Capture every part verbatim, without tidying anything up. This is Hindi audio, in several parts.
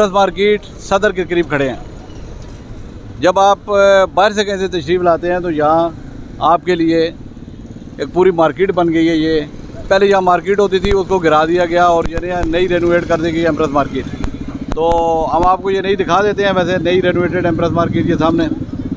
एम्प्रेस मार्केट सदर के करीब खड़े हैं। जब आप बाहर से कहीं से तशरीफ़ लाते हैं तो यहाँ आपके लिए एक पूरी मार्केट बन गई है। ये पहले यहाँ मार्केट होती थी, उसको गिरा दिया गया और ये नई रेनोवेट कर दी गई एम्प्रेस मार्केट। तो हम आपको ये नई दिखा देते हैं, वैसे नई रेनोवेटेड एम्प्रेस मार्केट के सामने।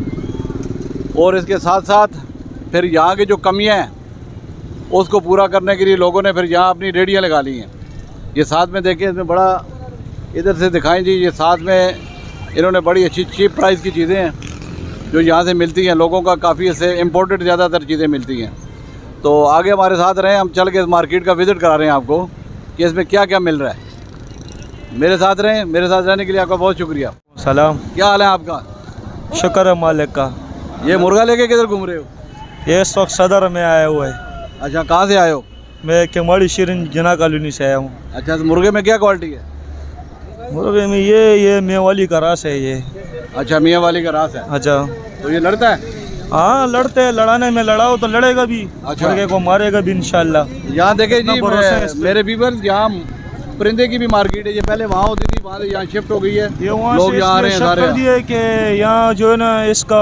और इसके साथ साथ फिर यहाँ की जो कमियाँ हैं उसको पूरा करने के लिए लोगों ने फिर यहाँ अपनी रेडियाँ लगा ली हैं। ये साथ में देखिए, इसमें बड़ा इधर से दिखाएं जी, ये साथ में इन्होंने बड़ी अच्छी चीप प्राइस की चीज़ें हैं जो यहाँ से मिलती हैं। लोगों का काफ़ी इससे इम्पोर्टेड ज़्यादातर चीज़ें मिलती हैं। तो आगे हमारे साथ रहें, हम चल के इस मार्केट का विज़िट करा रहे हैं आपको कि इसमें क्या क्या मिल रहा है। मेरे साथ रहें, मेरे साथ रहने के लिए आपका बहुत शुक्रिया। सलाम, क्या हाल है आपका? शुक्र है मालिक का। ये मुर्गा लेके किधर घूम रहे हो? ये इस वक्त सदर में आया हुआ है। अच्छा, कहाँ से आए हो? मैं केमाड़ी शीरिन जना कॉलोनी से आया हूँ। अच्छा, तो मुर्गे में क्या क्वालिटी है? मुर्गे में ये ये मियाँ वाली का रास है ये। अच्छा, मियाँ वाली का रास है। अच्छा, तो ये लड़ता है? हाँ लड़ते हैं, लड़ाने में लड़ाओ तो लड़ेगा भी। अच्छा, मुर्गे को मारेगा भी इंशाल्लाह। यहाँ देखे जी मैं, मेरे व्यूअर्स, यहाँ परिंदे की भी मार्केट है। ये पहले वहाँ होती थी, वहाँ यहाँ शिफ्ट हो गई है। ये वहाँ लोग यहाँ आ रहे हैं सारे कि यहाँ जो है ना इसका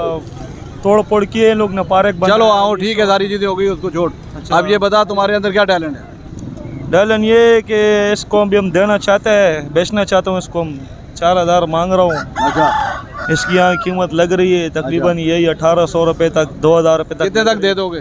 तोड़ फोड़ किए लोग न पार्क। चलो आओ, ठीक है, सारी चीज़ें हो गई, उसको छोड़। अच्छा, अब ये बता तुम्हारे अंदर क्या टैलेंट है? टैलेंट ये कि इसको भी हम देना चाहते हैं, बेचना चाहता हूँ इसको। हम चार हज़ार मांग रहा हूँ। अच्छा, इसकी यहाँ कीमत लग रही है तकरीबन यही अठारह सौ रुपये तक, दो हज़ार रुपये तक। कितने तक दे दोगे?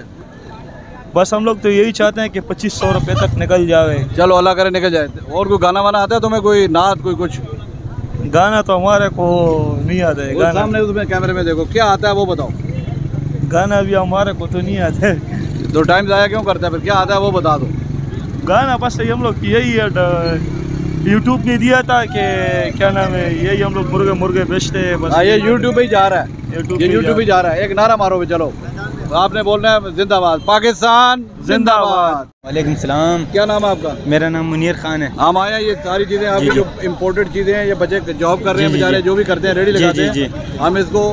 बस हम लोग तो यही चाहते हैं कि पच्चीस सौ रुपये तक निकल जाए। चलो अल्लाह करे निकल जाए। और कोई गाना वाना आता है तुम्हें? कोई नात, कोई कुछ? गाना तो हमारे को नहीं आता है। गाना सामने उसमें कैमरे में देखो, क्या आता है वो बताओ। गाना भी हमारे को तो नहीं आता है। तो टाइम ज़ाया क्यों करता है फिर? क्या आता है वो बता दो। गाना बस हम लोग यही है, यूट्यूब ने दिया था कि क्या नाम है, यही हम लोग मुर्गे मुर्गे बेचते हैं बस। ये यूट्यूब पे ही जा रहा है, ये यूट्यूब ही जा रहा है। एक नारा मारो भी, चलो आपने बोलना है जिंदाबाद, पाकिस्तान जिंदाबाद। वालेकुम सलाम। क्या नाम है आपका? मेरा नाम मुनीर खान है। हम आया, ये सारी चीज़ें आपकी जो इम्पोर्टेड चीज़ें हैं, ये बच्चे जॉब कर रहे हैं बेचारे, जो भी करते हैं रेडी लगाते हैं, हम इसको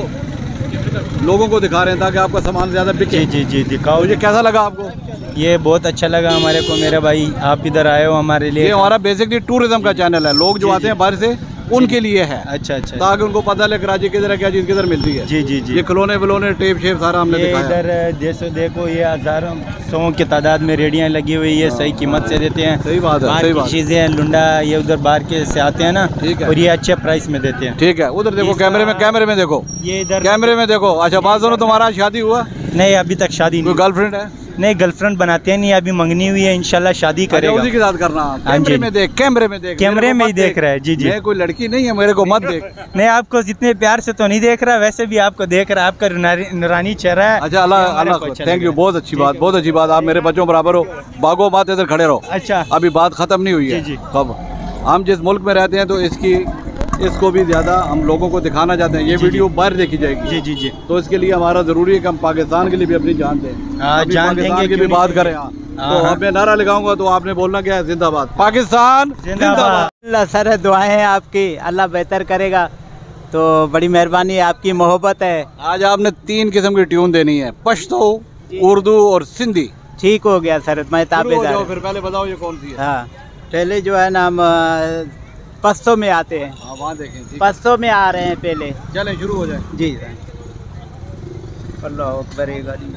लोगों को दिखा रहे हैं ताकि आपका सामान ज़्यादा बिके। जी जी जी दिखाओ। ये कैसा लगा आपको? ये बहुत अच्छा लगा हमारे को मेरे भाई, आप इधर आए हो हमारे लिए। ये हमारा बेसिकली टूरिज्म का चैनल है। लोग जो आते हैं बाहर से उनके लिए है। अच्छा अच्छा, ताकि उनको पता लगे कराची किधर है, क्या चीज़ किधर मिलती है। जी जी जी। ये खिलौने विलोने टेप शेप सारा हमने ये दिखाया। इधर जैसे देखो ये हजारों सौ की तादाद में रेडियाँ लगी हुई है, सही कीमत से देते हैं। सही बात है, सही बात। चीज़ें लुंडा ये उधर बाहर के से आते हैं ना, ठीक है, और ये अच्छे प्राइस में देते हैं। ठीक है, उधर देखो कैमरे में, कैमरे में देखो, ये इधर कैमरे में देखो। अच्छा, बात सुनो, तुम्हारा शादी हुआ? नहीं अभी तक शादी नहीं। गर्लफ्रेंड है? नहीं गर्लफ्रेंड बनाते हैं नहीं, अभी मंगनी हुई है, इंशाल्लाह शादी करेगा। उसी के साथ करना। कैमरे में देख, कैमरे में देख, कैमरे में ही देख रहा है। जी जी, मैं कोई लड़की नहीं है, मेरे को मत देख। नहीं आपको जितने प्यार से तो नहीं देख रहा, वैसे भी आपको देख रहा है, आपका नूरानी चेहरा है। अच्छा, अल्लाह अल्लाह, थैंक यू, बहुत अच्छी बात, बहुत अच्छी बात। आप मेरे बच्चों बराबर हो, भागो मत, इधर खड़े रहो। अच्छा, अभी बात खत्म नहीं हुई है। कब हम जिस मुल्क में रहते हैं तो इसकी इसको भी ज़्यादा हम लोगों को दिखाना चाहते हैं। ये वीडियो बाहर देखी जाएगी। जी जी जी। तो इसके लिए हमारा ज़रूरी है कि हम पाकिस्तान के लिए भी अपनी जान दें। जान देंगे की भी बात करें। तो अब मैं नारा लगाऊंगा तो आपने बोलना क्या है? जिंदाबाद पाकिस्तान जिंदाबाद। अल्लाह सर दुआएं हैं आपकी, अल्लाह बेहतर करेगा। तो बड़ी मेहरबानी है, आपकी मोहब्बत है। आज आपने तीन किस्म की ट्यून देनी है, पश्तो, उर्दू और सिंधी। ठीक हो गया सर, मैं ताबेदार। फिर पहले बताओ ये कौन सी है? हाँ, पहले जो है ना हम पस्तों में आते हैं। हाँ, वहाँ देखें, पस्तों में आ रहे हैं पहले। चलें शुरू हो जाए। जी सर। अल्लाह अकबर। गाड़ी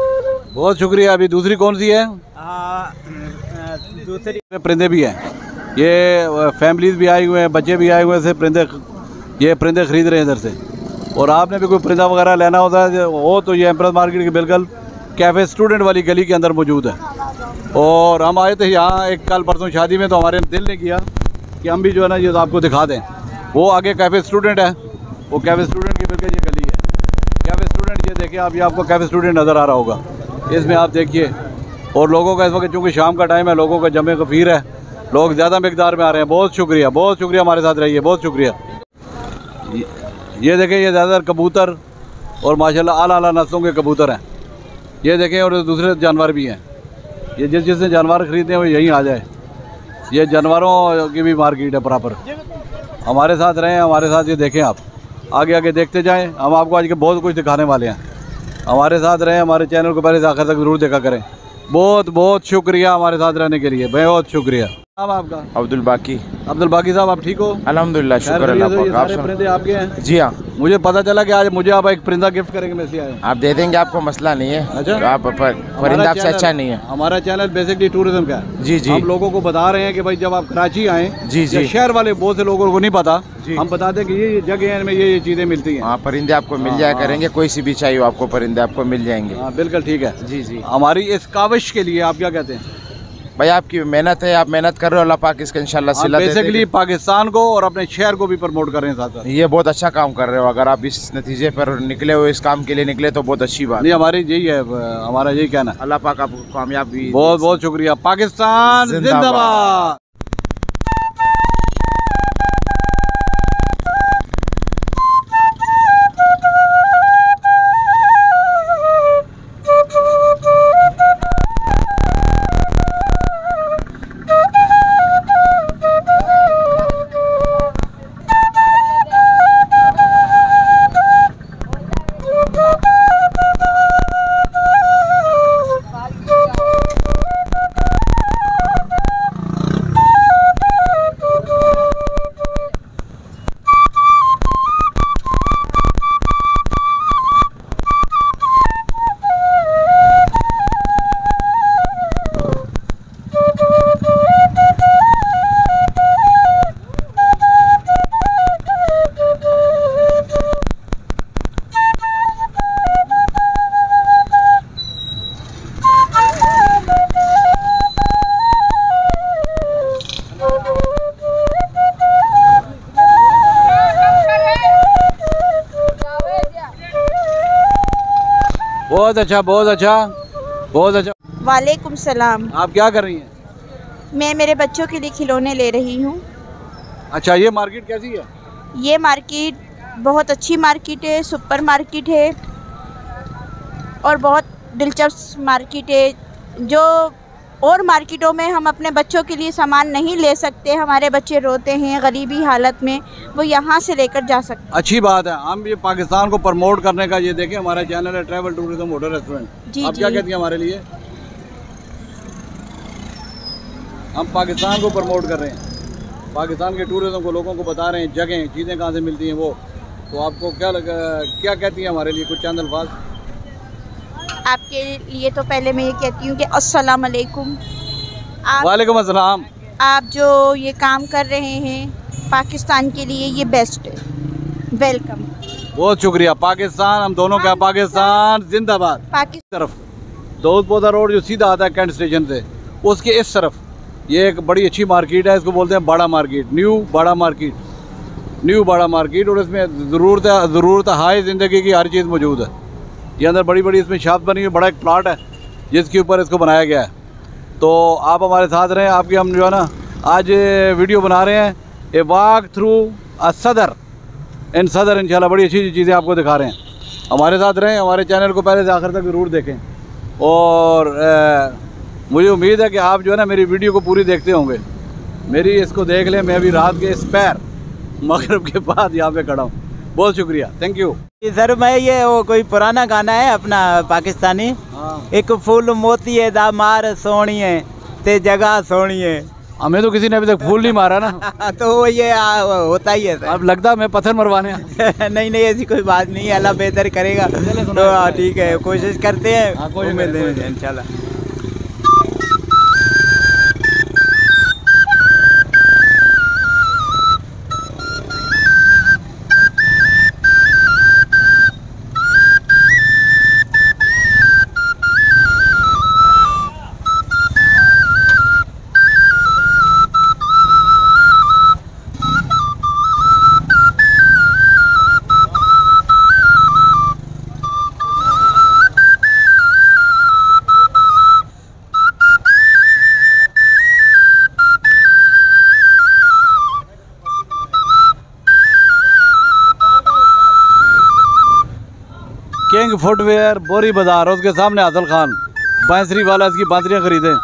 बहुत शुक्रिया। अभी दूसरी कौन सी है? हाँ, दूसरी परिंदे भी हैं। ये फैमिलीज भी आई हुए हैं, बच्चे भी आए हुए हैं, परिंदे ये परिंदे ख़रीद रहे हैं इधर से। और आपने भी कोई परिंदा वगैरह लेना होता है हो तो ये एम्प्रेस मार्केट के बिल्कुल कैफ़े स्टूडेंट वाली गली के अंदर मौजूद है। और हम आए थे यहाँ एक कल परसों शादी में, तो हमारे दिल ने किया कि हम भी जो है ना ये तो आपको दिखा दें। वो आगे कैफ़े स्टूडेंट है, वो कैफ़े स्टूडेंट की बिल्कुल ये गली है। कैफ़े स्टूडेंट ये देखिए आप, ये आपको कैफ़े स्टूडेंट नज़र आ रहा होगा, इसमें आप देखिए। और लोगों का इस वक्त चूँकि शाम का टाइम है, लोगों का जमे गफीर है, लोग ज़्यादा मकदार में आ रहे हैं। बहुत शुक्रिया, बहुत शुक्रिया, हमारे साथ रहिए, बहुत शुक्रिया। ये देखें, ये ज़्यादातर कबूतर और माशाल्लाह आला आला नस्लों के कबूतर हैं। ये देखें, और दूसरे जानवर भी हैं। ये जिस जिसने जानवर ख़रीदे हैं वो यहीं आ जाए। ये जानवरों की भी मार्केट है बराबर। हमारे साथ रहें, हमारे साथ ये देखें, आप आगे आगे देखते जाएं। हम आपको आज के बहुत कुछ दिखाने वाले हैं। हमारे साथ रहें, हमारे चैनल को पहले से आखिर तक ज़रूर देखा करें। बहुत बहुत शुक्रिया हमारे साथ रहने के लिए, बहुत शुक्रिया। नाम आपका? अब्दुल बाकी। अब्दुल बाकी साहब, आप ठीक हो? अल्हम्दुलिल्लाह, शुक्र अल्लाह तो ये का। सारे परिंदे आपके हैं? जी हाँ। मुझे पता चला कि आज मुझे आप एक परिंदा गिफ्ट करेंगे, मैं इसलिए आया हूँ। आप दे देंगे, आपको मसला नहीं है। अच्छा, तो आप परिंदा आपसे अच्छा नहीं है। हमारा चैनल बेसिकली टूरिज्म का है। जी जी। हम लोगों को बता रहे हैं कि भाई जब आप कराची आएँ, जी जी, शहर वाले बहुत से लोगों को नहीं पता, हम बताते हैं कि ये जगह है में ये ये चीज़ें मिलती हैं। हाँ, परिंदे आपको मिल जाया करेंगे, कोई सी भी चाहिए आपको परिंदे आपको मिल जाएंगे। हाँ बिल्कुल ठीक है। जी जी। हमारी इस काविश के लिए आप क्या कहते हैं? भाई आपकी मेहनत है, आप मेहनत कर रहे हो, अल्लाह पाक इसका इंशाल्लाह सिला दे देगा। बेसिकली पाकिस्तान को और अपने शहर को भी प्रमोट कर रहे हैं साथ साथ। ये बहुत अच्छा काम कर रहे हो। अगर आप इस नतीजे पर निकले हो, इस काम के लिए निकले, तो बहुत अच्छी बात। नहीं, हमारी यही है, हमारा यही कहना। अल्लाह पाक आपको कामयाबी। बहुत बहुत शुक्रिया। पाकिस्तान जिंदाबाद। बहुत अच्छा, बहुत अच्छा, बहुत अच्छा। वालेकुम सलाम। आप क्या कर रही हैं? मैं मेरे बच्चों के लिए खिलौने ले रही हूँ। अच्छा, ये मार्केट कैसी है? ये मार्केट बहुत अच्छी मार्केट है, सुपर मार्केट है और बहुत दिलचस्प मार्केट है। जो और मार्केटों में हम अपने बच्चों के लिए सामान नहीं ले सकते, हमारे बच्चे रोते हैं गरीबी हालत में, वो यहाँ से लेकर जा सकते हैं। अच्छी बात है। हम ये पाकिस्तान को प्रमोट करने का, ये देखें हमारा चैनल है ट्रैवल टूरिज्म होटल रेस्टोरेंट। जी आप जी। क्या कहती हैं हमारे लिए? हम पाकिस्तान को प्रमोट कर रहे हैं, पाकिस्तान के टूरिज्म को, लोगों को बता रहे हैं जगह चीज़ें कहाँ से मिलती हैं वो। तो आपको क्या लगा, क्या कहती हैं हमारे लिए? कुछ चंद अल्फाज आपके लिए। तो पहले मैं ये कहती हूँ कि अस्सलाम वालेकुम। आप वालेकुम अस्सलाम। आप जो ये काम कर रहे हैं पाकिस्तान के लिए, ये बेस्ट है। वेलकम। बहुत शुक्रिया। पाकिस्तान, हम दोनों का पाकिस्तान जिंदाबाद। पाकिस्तान तरफ दाऊद पौधा रोड जो सीधा आता है कैंट स्टेशन से, उसके इस तरफ ये एक बड़ी अच्छी मार्केट है। इसको बोलते हैं Bara market, new Bara market, new Bara market. और इसमें ज़रूरत ज़रूरत हाई ज़िंदगी की हर चीज़ मौजूद है। ये अंदर बड़ी बड़ी इसमें शॉप बनी हुई, बड़ा एक प्लाट है जिसके ऊपर इसको बनाया गया है। तो आप हमारे साथ रहें। आपकी हम जो है ना आज वीडियो बना रहे हैं, ए वॉक थ्रू अ सदर इन सदर। इंशाल्लाह बड़ी अच्छी चीज़ें आपको दिखा रहे हैं। हमारे साथ रहें, हमारे चैनल को पहले से आखिर तक ज़रूर देखें। और ए, मुझे उम्मीद है कि आप जो है ना मेरी वीडियो को पूरी देखते होंगे। मेरी इसको देख लें। मैं अभी रात के इस पैर मगरिब के बाद यहाँ पे खड़ा हूँ। बहुत शुक्रिया, थैंक यू सर। मैं ये वो कोई पुराना गाना है अपना पाकिस्तानी, हाँ। एक फूल मोती है दामार सोनी है ते जगह सोनी है। हमें तो किसी ने अभी तक फूल नहीं मारा ना। तो वो ये आ, होता ही है सर। अब लगता है मैं पत्थर मरवाने नहीं नहीं, ऐसी कोई बात नहीं है, अल्लाह बेहतर करेगा। तो हाँ ठीक है, कोशिश करते हैं, उम्मीद है इंशाल्लाह। किंग फुटवेयर बोरी बाजार, उसके सामने आदिल खान बांसुरी वाला, इसकी बांसुरियाँ खरीदें।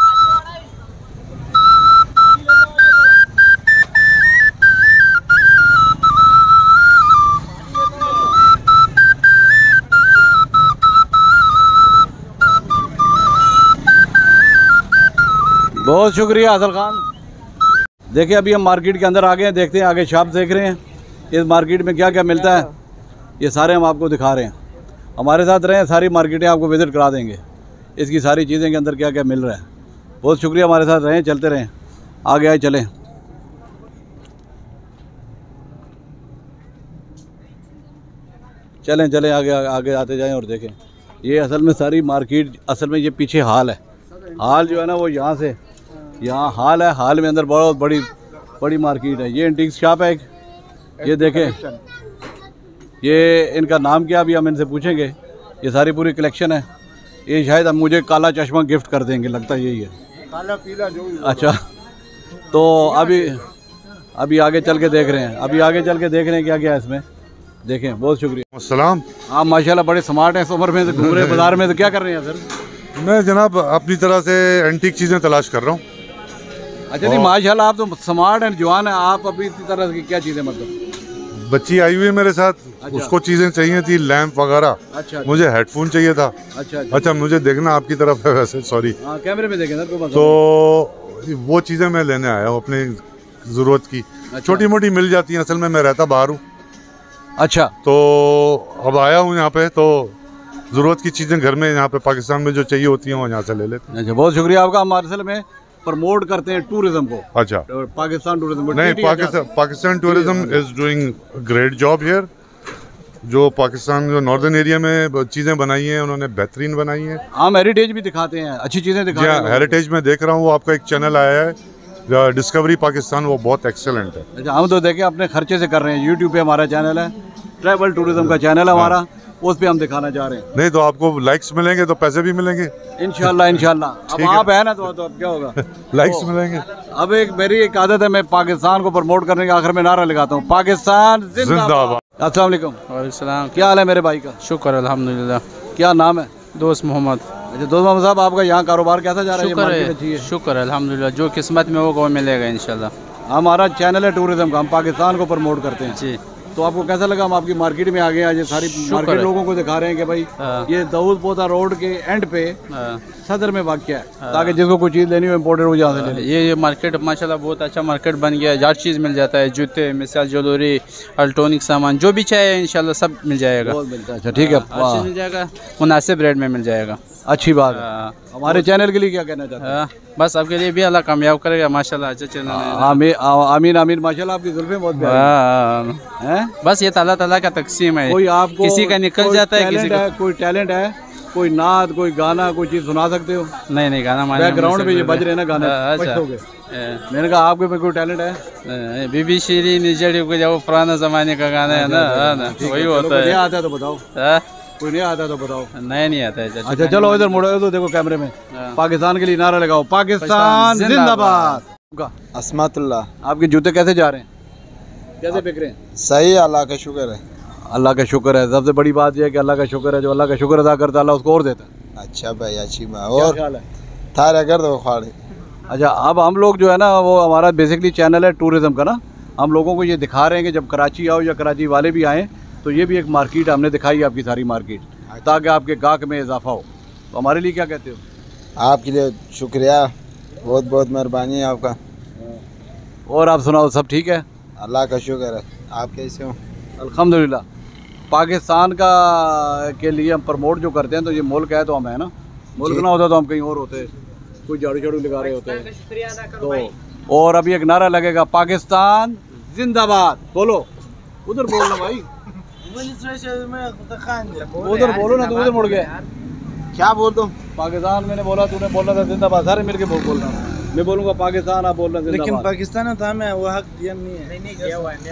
बहुत शुक्रिया आदिल खान। देखिए अभी हम मार्केट के अंदर आ गए हैं, देखते हैं आगे शॉप देख रहे हैं इस मार्केट में क्या क्या मिलता है, ये सारे हम आपको दिखा रहे हैं। हमारे साथ रहें, सारी मार्केटें आपको विज़िट करा देंगे, इसकी सारी चीज़ें के अंदर क्या क्या मिल रहा है। बहुत शुक्रिया, हमारे साथ रहें, चलते रहें, आगे आए चलें। चलें चलें आगे आगे आते जाएं और देखें। ये असल में सारी मार्केट, असल में ये पीछे हाल है, हाल जो है ना वो यहाँ से यहाँ हाल है, हाल में अंदर बहुत बड़ी बड़ी मार्केट है। ये एंटीक शॉप है एक, ये देखें, ये इनका नाम क्या अभी हम इनसे पूछेंगे। ये सारी पूरी कलेक्शन है। ये शायद हम मुझे काला चश्मा गिफ्ट कर देंगे, लगता है यही है, काला पीला जो। अच्छा, तो अभी अभी आगे चल के देख रहे हैं, अभी आगे चल के देख रहे हैं क्या क्या है इसमें, देखें। बहुत शुक्रिया। अस्सलाम। आप माशाल्लाह बड़े स्मार्ट हैं, इस उम्र में से घूम रहे हैं बाजार में, तो क्या कर रहे हैं सर? मैं जनाब अपनी तरह से एंटीक चीज़ें तलाश कर रहा हूँ। अच्छा नहीं, माशाल्लाह आप तो स्मार्ट हैं, जवान हैं, आप अभी इसी तरह की क्या चीज़ें, मतलब बच्ची आई हुई है मेरे साथ, अच्छा। उसको चीज़ें चाहिए थी, लैंप वगैरह। अच्छा, मुझे हेडफोन चाहिए था। अच्छा अच्छा, अच्छा मुझे देखना आपकी तरफ है वैसे, सॉरी। हाँ कैमरे में देखें सर, कोई बात तो वो चीज़ें मैं लेने आया हूँ अपनी ज़रूरत की। अच्छा। छोटी मोटी मिल जाती हैं, असल में मैं रहता बाहर हूँ। अच्छा, तो अब आया हूँ यहाँ पे, तो ज़रूरत की चीज़ें घर में यहाँ पे पाकिस्तान में जो चाहिए होती हैं वो यहाँ से ले लेते हैं। अच्छा बहुत शुक्रिया आपका। हम असल में प्रमोट करते हैं टूरिज्म को। अच्छा, पाकिस्तान टूरिज्म नहीं, Pakistan Pakistan tourism is doing great job here. जो पाकिस्तान जो नॉर्दर्न एरिया में चीज़ें बनाई हैं उन्होंने बेहतरीन बनाई हैं। हम हेरिटेज भी दिखाते हैं, अच्छी चीज़ें दिखाते हैं। जी हेरिटेज में देख रहा हूँ, वो आपका एक चैनल आया है डिस्कवरी पाकिस्तान, वो बहुत एक्सेलेंट है। अच्छा, हम तो देखें अपने खर्चे से कर रहे हैं। यूट्यूब पे हमारा चैनल है, ट्रैवल टूरिज्म का चैनल है हमारा, उस पे हम दिखाना चाह रहे हैं। नहीं तो आपको लाइक्स मिलेंगे तो पैसे भी मिलेंगे इंशाल्लाह इंशाल्लाह। अब आप है ना तो, तो अब क्या होगा लाइक्स मिलेंगे। अब एक मेरी एक आदत है, मैं पाकिस्तान को प्रमोट करने के आखिर में नारा लगाता हूँ, पाकिस्तान जिंदाबाद। अस्सलाम वालेकुम। वालेकुम, क्या हाल है मेरे भाई का? शुक्र अल्हम्दुलिल्लाह। क्या नाम है? दोस्त मोहम्मद। अच्छा दोस्त मोहम्मद साहब, आपका यहाँ कारोबार कैसा जा रहा है? शुक्र मार्केट अच्छी है, है? शुक्र अल्हम्दुलिल्लाह, जो किस्मत में होगा वो मिलेगा इंशाल्लाह। हमारा चैनल है टूरिज्म का, हम पाकिस्तान को प्रमोट करते हैं जी। तो आपको कैसा लगा? हम आपकी मार्केट में आ गए, आज ये सारी मार्केट है। लोगों को दिखा रहे हैं कि भाई हाँ। ये दाऊद पोता रोड के एंड पे हाँ। सदर में वाक़या है, ताकि जिसको कोई चीज़ लेनी हो इम्पोर्टेड हो जहाँ से ले ले। ये ये मार्केट माशाल्लाह बहुत अच्छा मार्केट बन गया है, हर चीज़ मिल जाता है, जूते, मिसाल ज्वेलरी, इलेक्ट्रॉनिक सामान, जो भी चाहे इंशाल्लाह सब मिल जाएगा। बहुत मिलता है। अच्छा ठीक है, हर चीज़ मिल जाएगा, मुनासिब रेट में मिल जाएगा। अच्छी बात है। हाँ। हमारे चैनल के लिए क्या कहना चाहते हैं? हाँ, बस आपके लिए भी अल्लाह कामयाब करेगा माशाल्लाह, अच्छा चैनल है। आमीन आमीन आमीन। माशाल्लाह आपकी जुल्फें बहुत प्यारी हाँ, हैं। बस ये ताला ताला का तकसीम है, कोई आपको किसी का निकल कोई जाता है, किसी टैलेंट का है, कोई टैलेंट है, कोई नाद, कोई गाना, कोई चीज़ सुना सकते हो? नहीं नहीं गाना माना बैकग्राउंड में ये बज रहे हैं ना गाने, हाँ, अच्छा। खुश हो गए। हाँ। मैंने कहा आपके में कोई टैलेंट है? बीबी शीरी निजड़ी को जब पुराना जमाने का गाना है ना, हाँ ना, वही होता है। नहीं आता है तो बताओ, हाँ? कोई नहीं आता तो बताओ। नया नहीं आता है। अच्छा चलो इधर मुड़ो, तो देखो कैमरे में, हाँ। पाकिस्तान के लिए नारा लगाओ, पाकिस्तान जिंदाबाद। अस्मतुल्लाह। आपके जूते कैसे जा रहे हैं, कैसे बिक रहे हैं? सही, अल्लाह का शुक्र है। अल्लाह का शुक्र है, सबसे बड़ी बात यह है कि अल्लाह का शुक्र है, जो अल्लाह का शुक्र अदा करता है अल्लाह उसको और देता है। अच्छा भाई, अच्छी बात। क्या और ख्याल है? थारा कर दो खाड़ी। अच्छा, अब हम लोग जो है ना, वो हमारा बेसिकली चैनल है टूरिज़्म का ना, हम लोगों को ये दिखा रहे हैं कि जब कराची आओ या कराची वाले भी आएँ तो ये भी एक मार्केट हमने दिखाई, आपकी सारी मार्केट, ताकि आपके गाहक में इजाफा हो। तो हमारे लिए क्या कहते हो? आपके लिए शुक्रिया, बहुत बहुत मेहरबानी है आपका। और आप सुनाओ, सब ठीक है? अल्लाह का शुक्र है। आप कैसे हो? अल्हम्दुलिल्लाह। पाकिस्तान का के लिए हम प्रमोट जो करते हैं, तो ये मुल्क है तो हम है ना, मुल्क ना होता तो हम कहीं और होते, कोई झाड़ू झाड़ू लगा रहे होते। तो और अभी एक नारा लगेगा, पाकिस्तान जिंदाबाद। बोलो, उधर बोलना भाई, उधर बोलो ना, तू उधर मुड़ गया। क्या बोल दूँ? पाकिस्तान मैंने बोला, तूने बोलना था जिंदाबाद, सारे मिलके बोल बोलना। मैं बोलूँगा पाकिस्तान, आप बोलना जिंदाबाद। लेकिन पाकिस्तान तो हमें वो हक दिया नहीं है। नहीं नहीं दिया हुआ है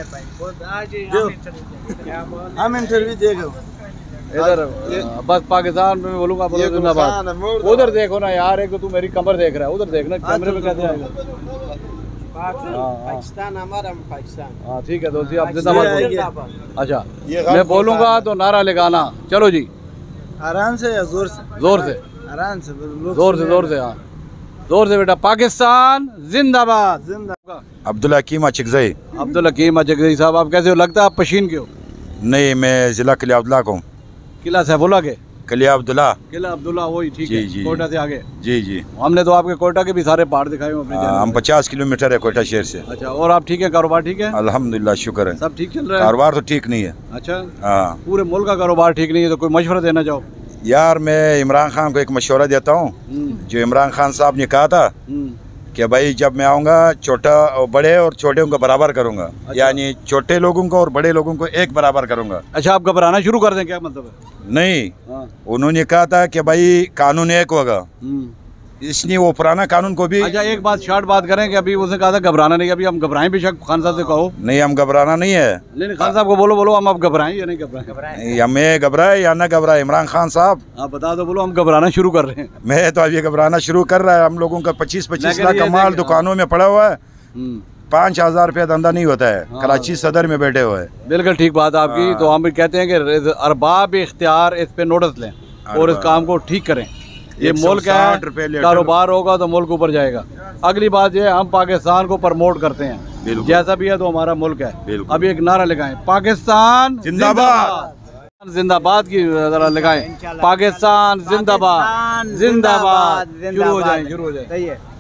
भाई। हम इंटरव्यू देगा इधर बस पाकिस्तान में बोलूँगा, बोलो जिंदाबाद। उधर देखो ना यार, एक तो तू मेरी कमर देख रहा है, उधर देखना कैमरे में कैसे आएगा। पाकिस्तान हमारा, पाकिस्तान। हाँ ठीक है दोस्ती, आप जिंदाबाद। अच्छा मैं बोलूँगा तो नारा लगाना। चलो जी, आराम से या जोर से? जोर से, आराम से, जोर से, जोर से, हाँ जोर से बेटा। पाकिस्तान जिंदाबाद। जिंदाबाद। अब्दुल हकीम अचकजई। अब्दुल हकीम अचकजई साहब, आप कैसे हो? लगता है आप पशीन के हो। नहीं, मैं ज़िला किला अब्दुल्ला को हूँ। किला सैफुल्ला के? किला अब्दुल्ला। किला अब्दुल्ला, वही ठीक है, जी, कोयटा से आगे। जी जी, हमने तो आपके कोयटा के भी सारे पहाड़ दिखाए हुए अपने चैनल हम पे। पचास किलोमीटर है कोयटा शहर से। अच्छा, और आप ठीक है? कारोबार ठीक है? अल्हम्दुलिल्लाह, शुक्र है, सब ठीक चल रहा है? कारोबार तो ठीक नहीं है। अच्छा, हाँ, पूरे मुल्क का कारोबार ठीक नहीं है, तो कोई मशवरा देना चाहो? यार मैं इमरान खान को एक मशवरा देता हूँ। जो इमरान खान साहब ने कहा था कि भाई जब मैं आऊँगा छोटा बड़े और छोटे को बराबर करूँगा। अच्छा। यानी छोटे लोगों को और बड़े लोगों को एक बराबर करूँगा। अच्छा, आप घबराना शुरू कर दें, क्या मतलब है? नहीं, हाँ। उन्होंने कहा था कि भाई कानून एक होगा, इसलिए वो पुराना कानून को भी। अच्छा, एक बात शॉर्ट बात करें कि अभी उसने कहा था घबराना नहीं, अभी हम घबराएं बेशक, खान साहब से कहो। नहीं, हम घबराना नहीं है। नहीं, खान साहब को बोलो बोलो हम अब घबराएं या नहीं घबराएं? हमें घबराए या ना घबराए, इमरान खान साहब आप बता दो, बोलो हम घबराना शुरू कर रहे हैं। मैं तो अभी घबराना शुरू कर रहा है। हम लोगों का पच्चीस पच्चीस लाख का माल दुकानों में पड़ा हुआ है, पाँच हजार रुपया धंधा नहीं होता है। हाँ। कराची सदर में बैठे हुए। बिल्कुल ठीक बात आपकी। हाँ। तो हम भी कहते हैं कि अरबाब इख्तियार इस पे नोटिस लें और इस काम को ठीक करें। ये मुल्क है, कारोबार होगा तो मुल्क ऊपर जाएगा। अगली बात ये, हम पाकिस्तान को प्रमोट करते हैं, जैसा भी है तो हमारा मुल्क है। अभी एक नारा लगाएं, पाकिस्तान जिंदाबाद। जिंदाबाद की जरा लगाएं, पाकिस्तान जिंदाबाद जिंदाबाद। शुरू हो जाए, शुरू हो जाए।